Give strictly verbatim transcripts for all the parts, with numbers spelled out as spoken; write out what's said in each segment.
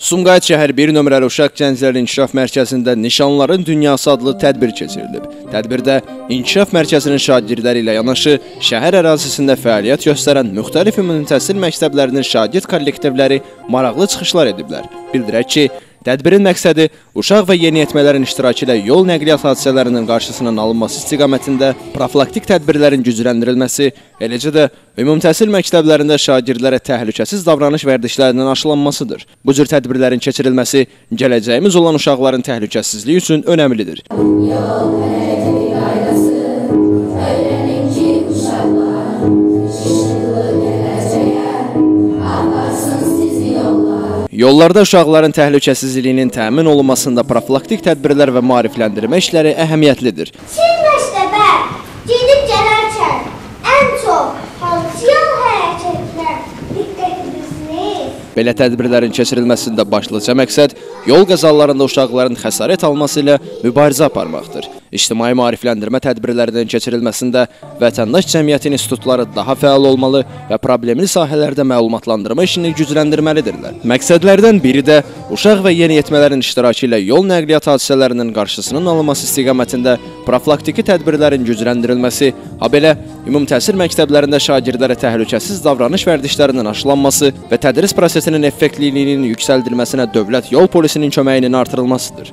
Sumqayıt şəhər bir nömrəli Uşaq Gənclər İnkişaf Mərkəzində Nişanların Dünyası adlı tədbir keçirilib. Tədbirdə İnkişaf Mərkəzinin şagirdləri ilə yanaşı, şəhər ərazisində fəaliyyət göstərən müxtəlif ümumi təhsil məktəblərinin şagird kollektivləri maraqlı çıxışlar ediblər. Bildirək ki, tədbirin məqsədi uşaq və yeniyetmələrin iştirakı ilə yol nəqliyyat hadisələrinin qarşısının alınması istiqamətində profilaktik tədbirlərin gücləndirilməsi, eləcə də ümumi təhsil məktəblərində şagirdlərə təhlükəsiz davranış vərdişlərinin aşılanmasıdır. Bu cür tədbirlərin keçirilməsi gələcəyimiz olan uşaqların təhlükəsizliyi üçün önəmlidir. Yollarda uşaqların təhlükəsizliyinin təmin olunmasında profilaktik tədbirlər və maarifləndirmə işləri əhəmiyyətlidir. Siz məktəbə gedib gələrkən ən çox hansı yol hərəkətlər diqqət edirsiniz? Belə tədbirlərin keçirilməsində başlıca məqsəd yol qəzalarında uşaqların xəsarət alması ilə mübarizə aparmaqdır. İctimai maarifləndirmə tədbirlərinin keçirilməsində vətəndaş cəmiyyəti institutları daha fəal olmalı və problemli sahələrdə məlumatlandırma işini gücləndirməlidirlər. Məqsədlərdən biri də uşaq və yeniyetmələrin iştirakı ilə yol nəqliyyat hadisələrinin qarşısının alınması istiqamətində profilaktiki tədbirlərin gücləndirilməsi, habelə ümumi təhsil məktəblərində şagirdlərə təhlükəsiz davranış vərdişlərinin aşılanması və tədris prosesinin effektliliyinin yüksəldilməsinə dövlət yol polisinin köməyinin artırılmasıdır.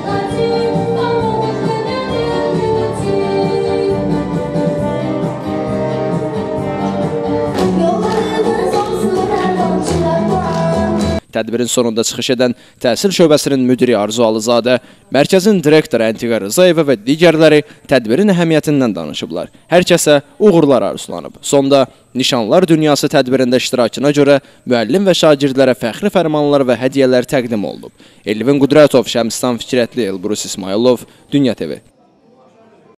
Tədbirin sonunda çıxış edən Təhsil Şöbəsinin müdiri Arzu Alızadə, mərkəzin direktoru Əntiqə Rızayeva və digərləri tədbirin əhəmiyyətindən danışıblar. Hər kəsə uğurlar arzulanıb. Sonda Nişanlar Dünyası tədbirində iştirakına görə müəllim və şagirdlərə fəxri fərmanlar və hədiyyələr təqdim olunub. Elvin Qudratov, Şəmstan Fikrətli, Elbrus İsmailov, Dünya T V.